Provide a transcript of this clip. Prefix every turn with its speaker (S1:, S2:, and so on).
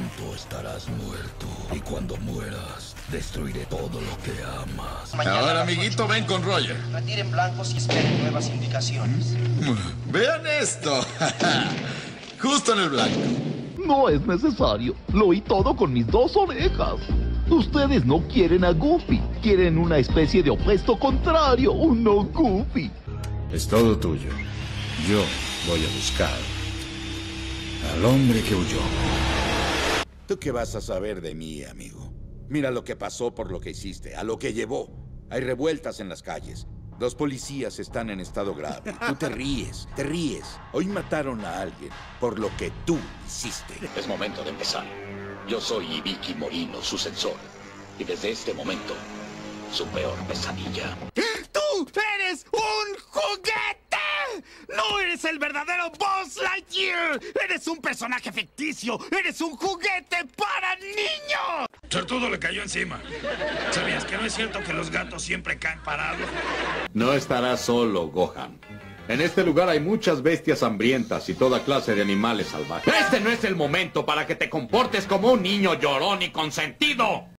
S1: pronto estarás muerto. Y cuando mueras, destruiré todo lo que amas.
S2: Ahora, amiguito, ven con Roger.
S3: Retiren blancos y esperen nuevas indicaciones.
S2: Vean esto. Justo en el blanco.
S4: No es necesario. Lo oí todo con mis 2 orejas. Ustedes no quieren a Goofy. Quieren una especie de opuesto contrario. Un no Goofy.
S5: Es todo tuyo. Yo voy a buscar al hombre que huyó.
S6: ¿Tú qué vas a saber de mí, amigo? Mira lo que pasó por lo que hiciste, a lo que llevó. Hay revueltas en las calles. 2 policías están en estado grave. Tú te ríes, te ríes. Hoy mataron a alguien por lo que tú hiciste.
S1: Es momento de empezar. Yo soy Ibiki Morino, su censor. Y desde este momento, su peor pesadilla.
S7: ¡Tú eres un juguete! ¡No eres el verdadero Buzz Lightyear! ¡Eres un personaje ficticio! ¡Eres un juguete para niños!
S8: Sortudo le cayó encima. ¿Sabías que no es cierto que los gatos siempre caen parados?
S5: No estarás solo, Gohan. En este lugar hay muchas bestias hambrientas y toda clase de animales salvajes. Este no es el momento para que te comportes como un niño llorón y consentido.